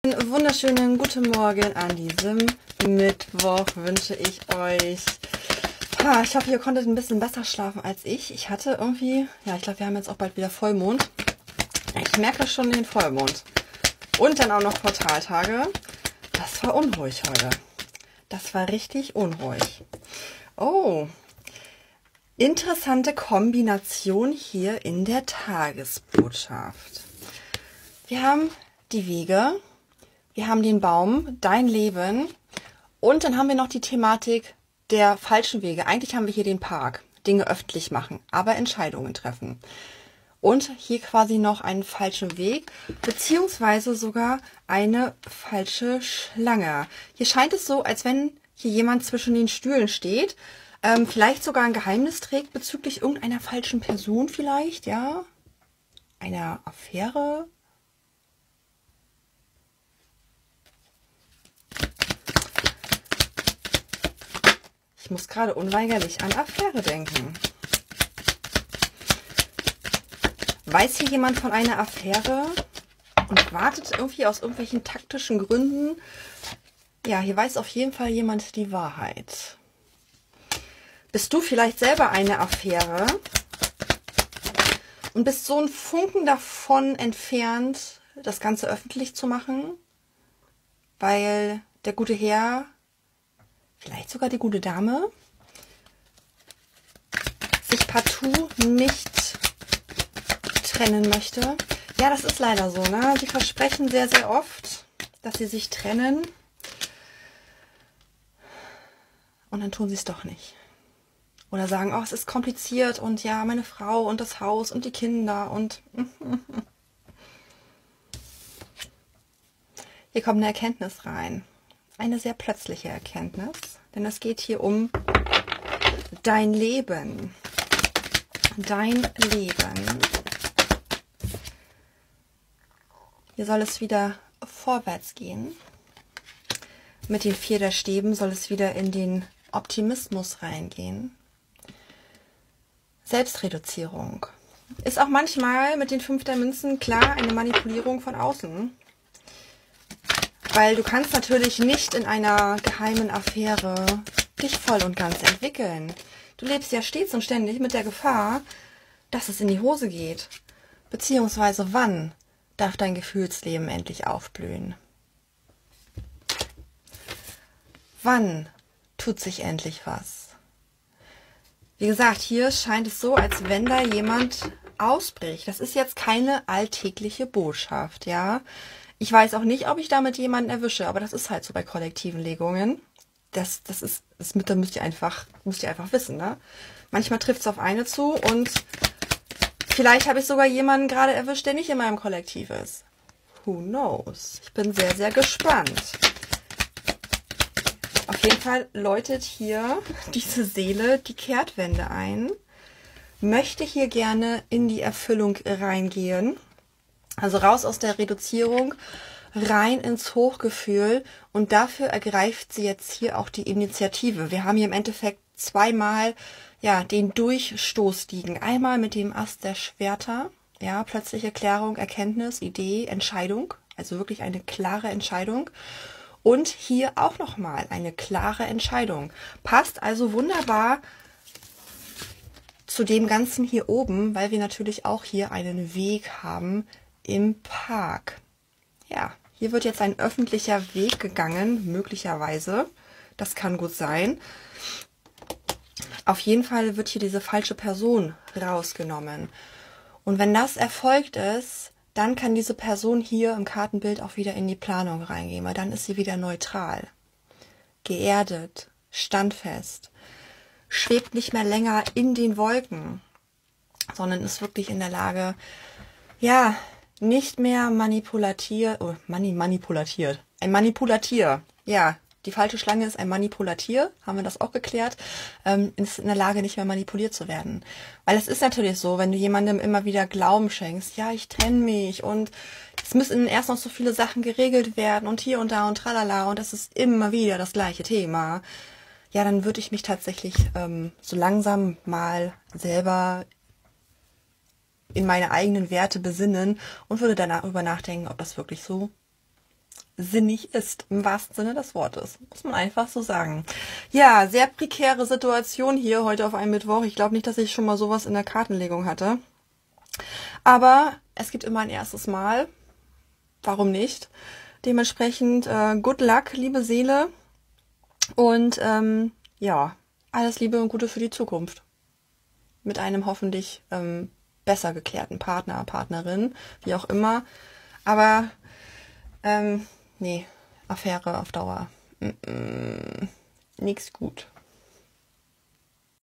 Einen wunderschönen guten Morgen an diesem Mittwoch wünsche ich euch. Ich hoffe, ihr konntet ein bisschen besser schlafen als ich. Ich hatte irgendwie, ja, ich glaube, wir haben jetzt auch bald wieder Vollmond. Ich merke schon den Vollmond. Und dann auch noch Portaltage. Das war unruhig heute. Das war richtig unruhig. Oh, interessante Kombination hier in der Tagesbotschaft. Wir haben die Wege. Wir haben den Baum, dein Leben und dann haben wir noch die Thematik der falschen Wege. Eigentlich haben wir hier den Park, Dinge öffentlich machen, aber Entscheidungen treffen. Und hier quasi noch einen falschen Weg, beziehungsweise sogar eine falsche Schlange. Hier scheint es so, als wenn hier jemand zwischen den Stühlen steht, vielleicht sogar ein Geheimnis trägt bezüglich irgendeiner falschen Person vielleicht, ja, einer Affäre. Ich muss gerade unweigerlich an Affäre denken. Weiß hier jemand von einer Affäre und wartet irgendwie aus irgendwelchen taktischen Gründen? Ja, hier weiß auf jeden Fall jemand die Wahrheit. Bist du vielleicht selber eine Affäre und bist so ein Funken davon entfernt, das Ganze öffentlich zu machen? Weil der gute Herr, vielleicht sogar die gute Dame, sich partout nicht trennen möchte. Ja, das ist leider so, ne? Die versprechen sehr, sehr oft, dass sie sich trennen. Und dann tun sie es doch nicht. Oder sagen, oh, es ist kompliziert und ja, meine Frau und das Haus und die Kinder und... Hier kommt eine Erkenntnis rein. Eine sehr plötzliche Erkenntnis, denn es geht hier um dein Leben. Dein Leben. Hier soll es wieder vorwärts gehen. Mit den 4 der Stäben soll es wieder in den Optimismus reingehen. Selbstreduzierung. Ist auch manchmal mit den 5 der Münzen klar eine Manipulierung von außen. Weil du kannst natürlich nicht in einer geheimen Affäre dich voll und ganz entwickeln. Du lebst ja stets und ständig mit der Gefahr, dass es in die Hose geht. Beziehungsweise wann darf dein Gefühlsleben endlich aufblühen? Wann tut sich endlich was? Wie gesagt, hier scheint es so, als wenn da jemand ausbricht. Das ist jetzt keine alltägliche Botschaft, ja. Ich weiß auch nicht, ob ich damit jemanden erwische, aber das ist halt so bei kollektiven Legungen. Das müsst ihr einfach wissen, ne? Manchmal trifft es auf eine zu und vielleicht habe ich sogar jemanden gerade erwischt, der nicht in meinem Kollektiv ist. Who knows? Ich bin sehr, sehr gespannt. Auf jeden Fall läutet hier diese Seele die Kehrtwende ein, möchte hier gerne in die Erfüllung reingehen. Also raus aus der Reduzierung, rein ins Hochgefühl und dafür ergreift sie jetzt hier auch die Initiative. Wir haben hier im Endeffekt zweimal ja, den Durchstoß liegen. Einmal mit dem Ast der Schwerter, ja, plötzliche Klärung, Erkenntnis, Idee, Entscheidung, also wirklich eine klare Entscheidung. Und hier auch nochmal eine klare Entscheidung. Passt also wunderbar zu dem Ganzen hier oben, weil wir natürlich auch hier einen Weg haben, im Park. Ja, hier wird jetzt ein öffentlicher Weg gegangen, möglicherweise. Das kann gut sein. Auf jeden Fall wird hier diese falsche Person rausgenommen. Und wenn das erfolgt ist, dann kann diese Person hier im Kartenbild auch wieder in die Planung reingehen, weil dann ist sie wieder neutral, geerdet, standfest, schwebt nicht mehr länger in den Wolken, sondern ist wirklich in der Lage, ja, nicht mehr manipulatiert. Ein Manipulatier. Ja, die falsche Schlange ist ein Manipulatier. Haben wir das auch geklärt. Ist in der Lage, nicht mehr manipuliert zu werden. Weil es ist natürlich so, wenn du jemandem immer wieder Glauben schenkst, ja, ich trenne mich und es müssen erst noch so viele Sachen geregelt werden und hier und da und tralala und das ist immer wieder das gleiche Thema. Ja, dann würde ich mich tatsächlich so langsam mal selber in meine eigenen Werte besinnen und würde dann darüber nachdenken, ob das wirklich so sinnig ist, im wahrsten Sinne des Wortes. Muss man einfach so sagen. Ja, sehr prekäre Situation hier heute auf einem Mittwoch. Ich glaube nicht, dass ich schon mal sowas in der Kartenlegung hatte. Aber es gibt immer ein erstes Mal. Warum nicht? Dementsprechend good luck, liebe Seele. Und ja, alles Liebe und Gute für die Zukunft. Mit einem hoffentlich besser geklärten Partner, Partnerin, wie auch immer. Aber nee, Affäre auf Dauer. Nix gut.